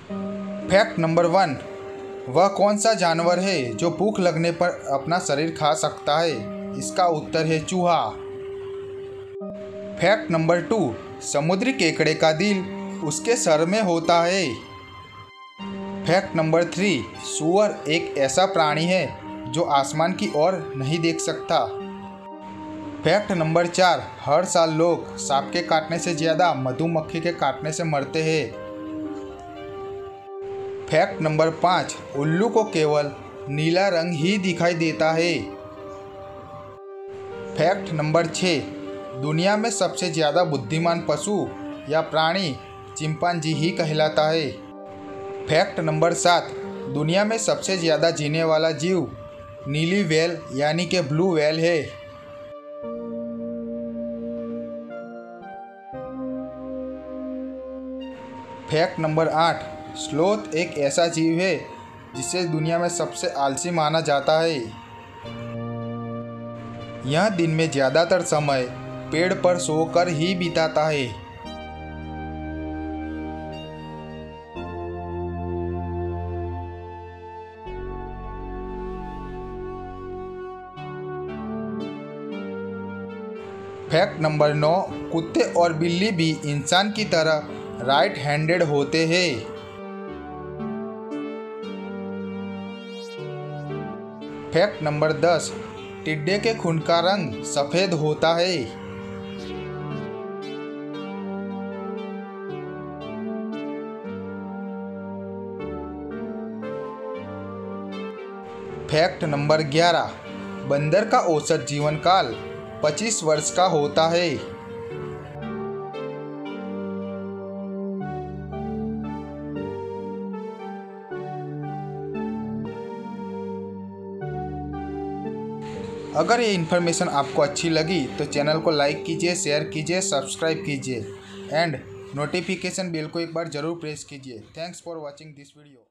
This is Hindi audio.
फैक्ट नंबर 1, वह कौन सा जानवर है जो भूख लगने पर अपना शरीर खा सकता है? इसका उत्तर है चूहा। फैक्ट नंबर 2, समुद्री केकड़े का दिल उसके सर में होता है। फैक्ट नंबर 3, सूअर एक ऐसा प्राणी है जो आसमान की ओर नहीं देख सकता। फैक्ट नंबर 4, हर साल लोग सांप के काटने से ज़्यादा मधुमक्खी के काटने से मरते हैं। फैक्ट नंबर 5, उल्लू को केवल नीला रंग ही दिखाई देता है। फैक्ट नंबर 6, दुनिया में सबसे ज़्यादा बुद्धिमान पशु या प्राणी चिंपांजी ही कहलाता है। फैक्ट नंबर 7, दुनिया में सबसे ज़्यादा जीने वाला जीव नीली व्हेल यानी कि ब्लू व्हेल है। फैक्ट नंबर 8, स्लोथ एक ऐसा जीव है जिसे दुनिया में सबसे आलसी माना जाता है। यह दिन में ज़्यादातर समय पेड़ पर सोकर ही बिताता है। फैक्ट नंबर 9, कुत्ते और बिल्ली भी इंसान की तरह राइट हैंडेड होते हैं। फैक्ट नंबर 10, टिड्डे के खून का रंग सफ़ेद होता है। फैक्ट नंबर 11, बंदर का औसत जीवन काल 25 वर्ष का होता है। अगर ये इन्फॉर्मेशन आपको अच्छी लगी तो चैनल को लाइक कीजिए, शेयर कीजिए, सब्सक्राइब कीजिए एंड नोटिफिकेशन बेल को एक बार ज़रूर प्रेस कीजिए। Thanks for watching this video.